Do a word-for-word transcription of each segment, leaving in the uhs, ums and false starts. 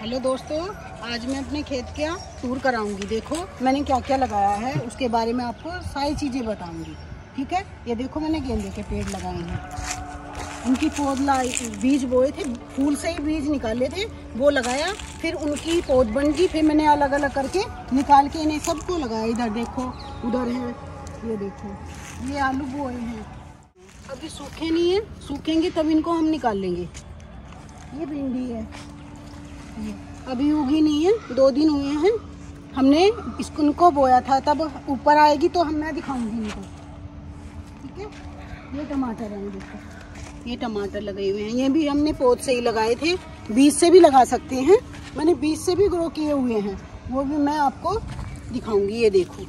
Hello दोस्तों, आज मैं अपने खेत का टूर कराऊंगी। देखो मैंने क्या क्या लगाया है, उसके बारे में आपको सारी चीज़ें बताऊंगी। ठीक है, ये देखो मैंने गेंदे के पेड़ लगाए हैं। उनकी पौध लाई, बीज बोए थे, फूल से ही बीज निकाले थे, वो लगाया, फिर उनकी पौध बन गई, फिर मैंने अलग अलग करके निकाल के इन्हें सबको लगाया। इधर देखो, उधर है, ये देखो, ये आलू बोए हैं। अभी सूखे नहीं है, सूखेंगे तब इनको हम निकाल लेंगे। ये भिंडी है, ये अभी उगी नहीं है, दो दिन हुए हैं। हमने इसको इनको बोया था, तब ऊपर आएगी तो हम मैं दिखाऊंगी इनको। ठीक है, ये टमाटर है, देखो ये टमाटर लगे हुए हैं। ये भी हमने पौध से ही लगाए थे, बीज से भी लगा सकते हैं। मैंने बीज से भी ग्रो किए हुए हैं, वो भी मैं आपको दिखाऊंगी। ये देखो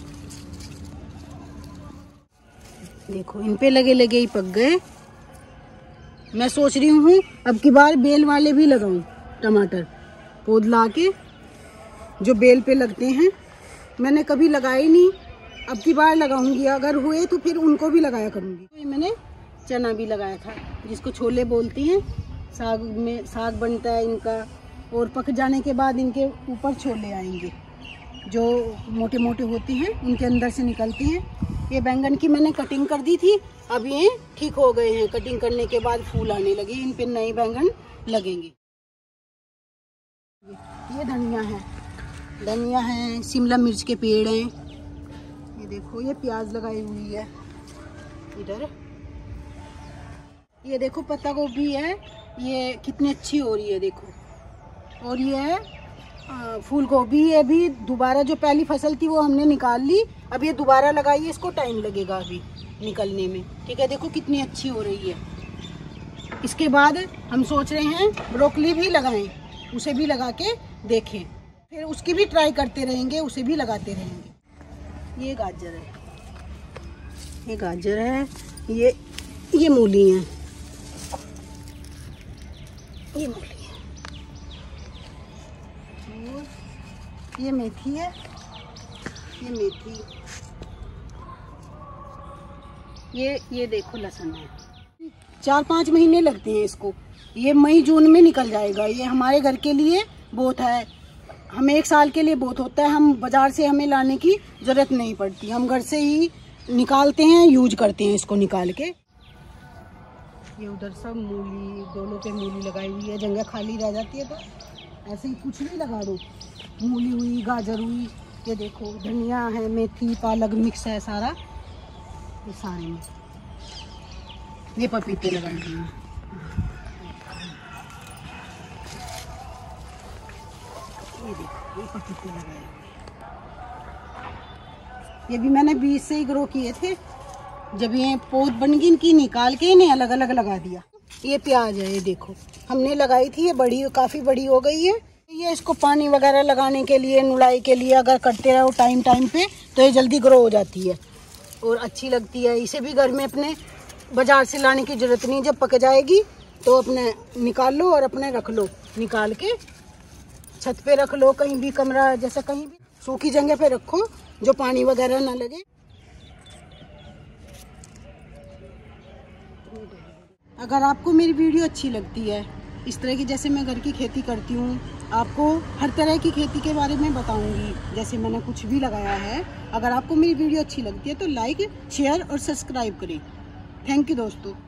देखो इन पे लगे लगे ही पक गए। मैं सोच रही हूँ अब की बार बेल वाले भी लगाऊं टमाटर, पौध ला के जो बेल पे लगते हैं। मैंने कभी लगाए ही नहीं, अब की बार लगाऊंगी। अगर हुए तो फिर उनको भी लगाया करूंगी। तो मैंने चना भी लगाया था, जिसको छोले बोलते हैं। साग में साग बनता है इनका, और पक जाने के बाद इनके ऊपर छोले आएंगे जो मोटे मोटे होते हैं, उनके अंदर से निकलते हैं। ये बैंगन की मैंने कटिंग कर दी थी, अब ये ठीक हो गए हैं। कटिंग करने के बाद फूल आने लगे, इन पे नए बैंगन लगेंगे। ये धनिया है, धनिया है, शिमला मिर्च के पेड़ हैं। ये देखो, ये प्याज लगाई हुई है इधर। ये देखो पत्ता गोभी है, ये कितनी अच्छी हो रही है, देखो। और ये है फूल गोभी। ये भी दोबारा, जो पहली फसल थी वो हमने निकाल ली, अब ये दोबारा लगाई है, इसको टाइम लगेगा अभी निकलने में। ठीक है, देखो कितनी अच्छी हो रही है। इसके बाद हम सोच रहे हैं ब्रोकली भी लगाएं, उसे भी लगा के देखें, फिर उसकी भी ट्राई करते रहेंगे, उसे भी लगाते रहेंगे। ये गाजर है, ये गाजर है, ये ये मूली है, ये मूली है, और ये मेथी है, ये मेथी, ये ये देखो लहसुन है। चार पाँच महीने लगते हैं इसको, ये मई जून में निकल जाएगा। ये हमारे घर के लिए बहुत है, हमें एक साल के लिए बहुत होता है। हम बाजार से हमें लाने की जरूरत नहीं पड़ती, हम घर से ही निकालते हैं, यूज करते हैं इसको निकाल के। ये उधर सब मूली, दोनों पे मूली लगाई हुई है। जगह खाली रह जाती है तो ऐसे ही कुछ भी लगा दो, मूली हुई, गाजर हुई। ये देखो धनिया है, मेथी, पालक मिक्स है सारा, ये सारे में। ये पपीते लगाए हैं, ये देखो ये पपीते लगाए हुए। ये भी मैंने बीज से ही ग्रो किए थे। जब ये पौध बन गई इनकी, निकाल के इन्हें अलग अलग लगा दिया। ये प्याज है, ये देखो हमने लगाई थी, ये बड़ी, काफी बड़ी हो गई है। ये इसको पानी वगैरह लगाने के लिए, नुलाई के लिए अगर करते रहो टाइम टाइम पे, तो ये जल्दी ग्रो हो जाती है और अच्छी लगती है। इसे भी घर में अपने बाजार से लाने की जरूरत नहीं। जब पक जाएगी तो अपने निकाल लो और अपने रख लो, निकाल के छत पे रख लो, कहीं भी कमरा जैसा कहीं भी सूखी जगह पे रखो, जो पानी वगैरह ना लगे। अगर आपको मेरी वीडियो अच्छी लगती है, इस तरह की जैसे मैं घर की खेती करती हूँ, आपको हर तरह की खेती के बारे में बताऊंगी, जैसे मैंने कुछ भी लगाया है। अगर आपको मेरी वीडियो अच्छी लगती है तो लाइक, शेयर और सब्सक्राइब करें। थैंक यू दोस्तों।